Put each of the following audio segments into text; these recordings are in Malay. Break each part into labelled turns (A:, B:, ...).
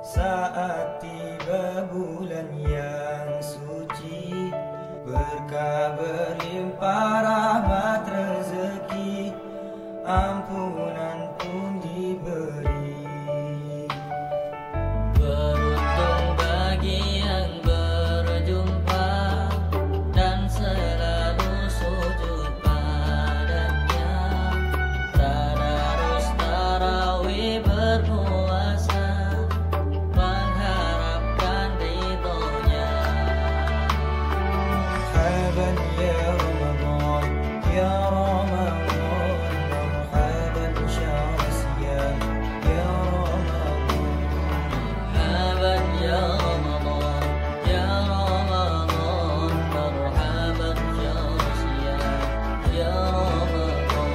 A: Saat tiba bulan yang suci, berkah berlimpah rahmat rezeki, ampunan pun diberi.
B: Beruntung bagi yang berjumpa dan selalu sujud padanya, tadarus tarawih berpuasa mengharapkan ridhonya.
A: Marhaban ya Ramadan, ya Ramadan, marhaban syahr siyam, ya Ramadan.
B: Marhaban ya Ramadan, ya Ramadan, marhaban syahr siyam, ya Ramadan.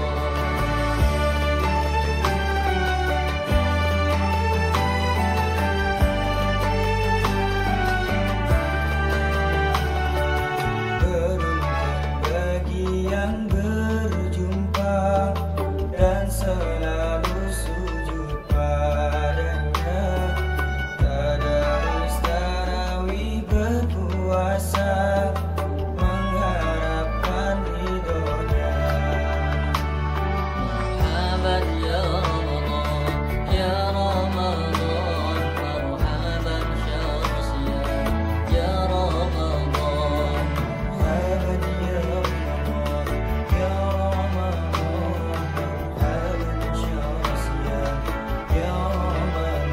A: Beruntung bagi yang berjumpa dan selalu sujud padanya, tadarus tarawih berpuasa mengharapkan ridhonya.
B: Marhaban ya Ramadan, ya Ramadan, marhaban syahr siyam, ya Ramadan.
A: Marhaban ya Ramadan, ya Ramadan, marhaban syahr siyam, ya Ramadan.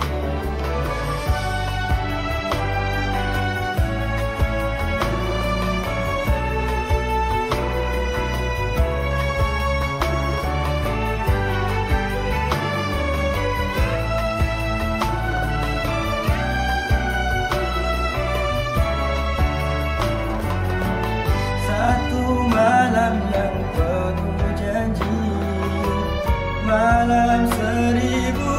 A: Satu malam yang penuh janji, malam 1000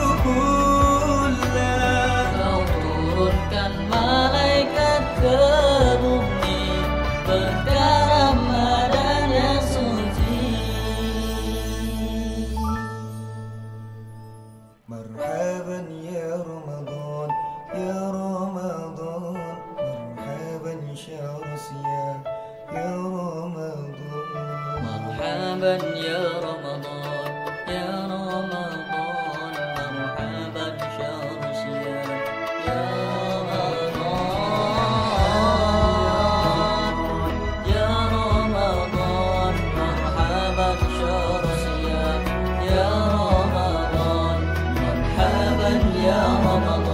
A: bulan.
B: Kau turunkan malaikat ke bumi, berkah Ramadan yang suci.
A: Marhaban ya Ramadan, ya Ramadan, marhaban syahr siyam, ya Ramadan.
B: Marhaban ya Ramadan, ya Ramadan, marhaban syahr siyam, ya Ramadan. Ya Ramadan, marhaban syahr siyam, ya Ramadan, marhaban ya Ramadan.